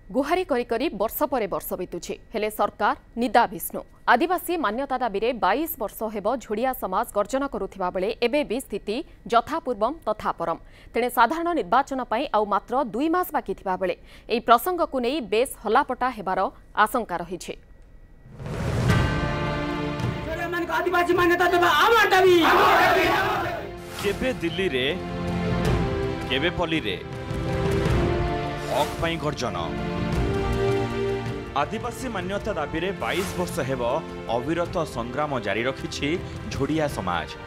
गुहारी करी करी वर्ष पर वर्ष बीतुछि हेले सरकार निदा विष्णु आदिवासी मान्यता दाबी 22 वर्ष हेब झोड़िया समाज गर्जन करुथिबा बेले एबे भी स्थिति यथापूर्वम तथा परम तेणे साधारण निर्वाचन पई आउ मात्र 2 मास बाकी थिबा बेले एई प्रसंग को नै बेस हलापटा हेबार आशंका रहिछि। आदिवासी मान्यता देबा आमार दाबी केबे दिल्ली रे केबे पल्ली रे हक पई गर्जन आदिवासी मान्यता दाबी 22 वर्ष हेब अविरत संग्राम जारी रखिछि झोड़िया समाज।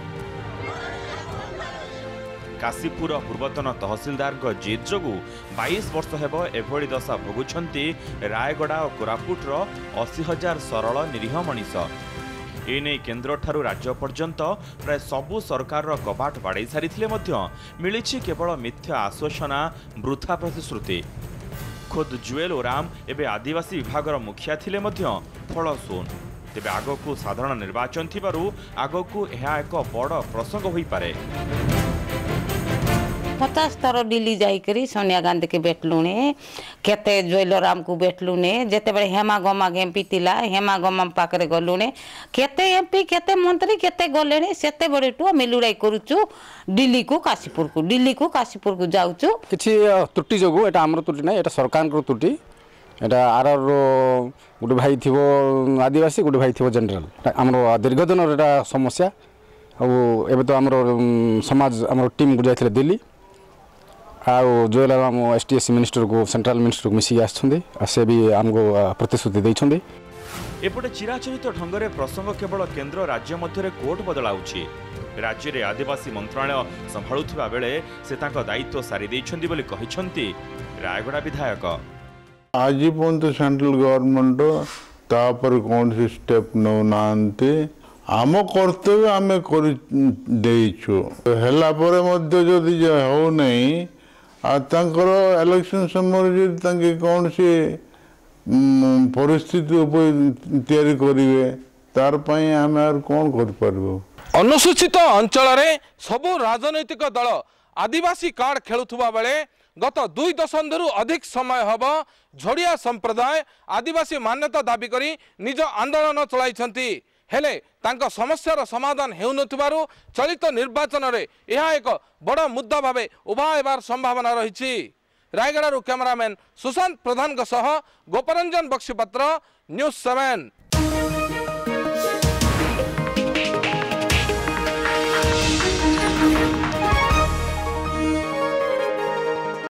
काशीपुर पूर्वतन तहसीलदार जिद जोगु 22 वर्ष हेब एभली दशा भोगुछंती रायगड़ा और कोरापुटर 80,000 सरल निरीह मनीष। एने केन्द्र ठारू राज्य पर्यंत प्राय सबु सरकार कबाट बाड़े सारी मिली केवल मिथ्या आश्वासना वृथा प्रतिश्रुति। खुद जुएल ओराम एवं आदिवासी विभाग मुखिया थिले फल शून तेबे आगकू साधारण निर्वाचन थिबारु आगकू यह एक बड़ प्रसंग होई पारे। 50 थर दिल्ली जाइकरी सोनिया गांधी के बेटलुने केते ज्वेलराम को बेटलुने जेते बड़े हेमा गमा एमपी तिला हेमा गमा पाकरे गलुने केते एमपी केते मंत्री केते गलेने सेते बड़े टू मिलुड़ाई करूचु दिल्ली को काशीपुर को जाउचु किछि त्रुटि जोगु एटा हमर त्रुटि नै एटा सरकार को त्रुटि एटा आरर गुटे भाई थिबो आदिवासी गुटे भाई थिबो जनरल हमर दीर्घ दिन एटा समस्या एबे तो हमर समाज हमर टीम को जाइथिले दिल्ली जोलाराम एसटीएस मिनिस्टर को सेंट्रल मिनिस्टर को मिसी आसे भी आमको प्रतिश्रुति देइछन्दी। एपटे चिराचरित ढंगरे प्रसंग केवल केंद्र राज्य मध्य कोर्ट बदलाउछि। राज्य रे आदिवासी मंत्रालय संभाळुथिबा बेले से तांको दायित्व सारी देइछन्दी बोली कहिछन्ती रायगड़ा विधायक। आज पर्यंत सेंट्रल गवर्नमेंट तापर कौन सी स्टेप नौ नांती आम कर्तव्य आम कर देइछु हेला परे मध्य जदि हो नहीं इलेक्शन समय कौन सी परिस्थिति तैयारी करेंगे तार आम कौन कर अनुसूचित अंचल सबु राजनैतिक दल आदिवासी कार्ड खेलुवा बेले गत 2 दशंधि अधिक समय हम झोड़िया संप्रदाय आदिवासी मान्यता दाबी करी निज आंदोलन चलाई हेले तांको समस्यार समाधान हेउनथिबारु चलित निर्वाचन रे यह एक बड़ मुद्दा भावे उभा हेबार संभावना रही। रायगड़ा कैमरामैन सुशांत प्रधान गोपरंजन बक्सीपत्र न्यूज 7।